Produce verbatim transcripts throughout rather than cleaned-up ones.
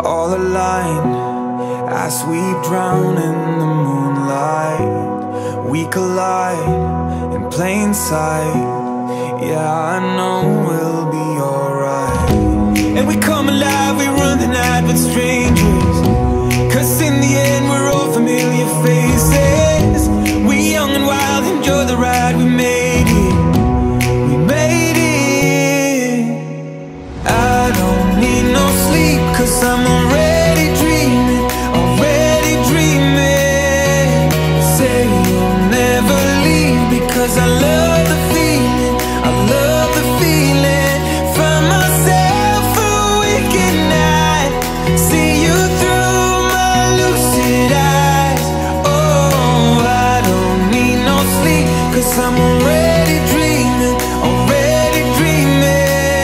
all aligned as we drown in the moonlight. We collide in plain sight. Yeah, I know we'll be alright. And we come alive, we run the night with strangers, 'cause in the end we're all familiar faces. We young and wild, enjoy the ride, we made it. We made it. I don't need no sleep, 'cause I'm already dreaming, already dreaming. Say you'll never leave, because I love the feeling, I love the feeling. Find myself awake at night, see you through my lucid eyes. Oh, I don't need no sleep, 'cause I'm already dreaming, already dreaming.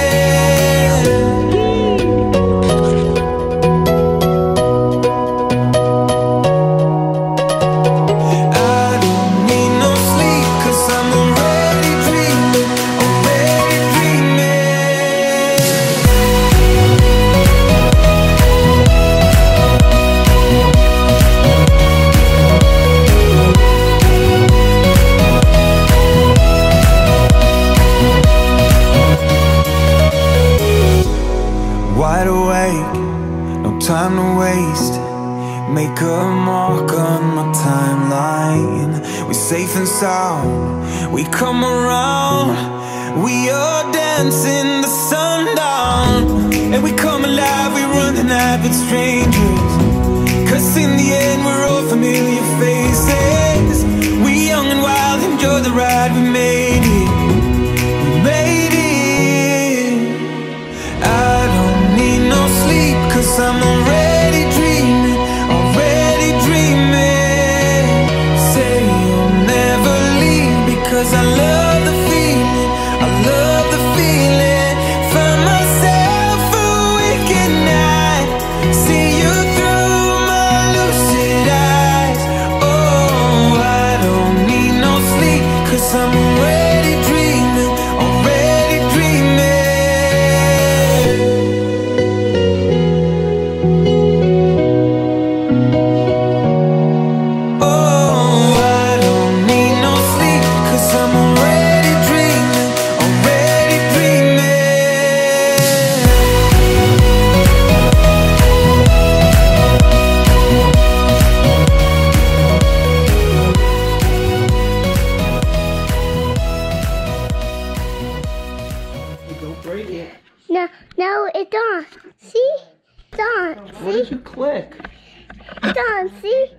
Wide awake, no time to waste. Make a mark on my timeline. We're safe and sound, we come around. We are dancing the sundown. And we come alive, we run the night with strangers, 'cause in the end we're all familiar faces. We young and wild, enjoy the ride, we made it. We made it. I don't need no sleep, 'cause I'm already dreaming, already dreaming. Say you'll never leave, because I love the feeling, I love the feeling. Find myself awake at night, see you through my lucid eyes. Oh, I don't need no sleep, 'cause I'm already dreaming, already dreaming. No, no, it's on. See? It's on. What did you click? It's on, see?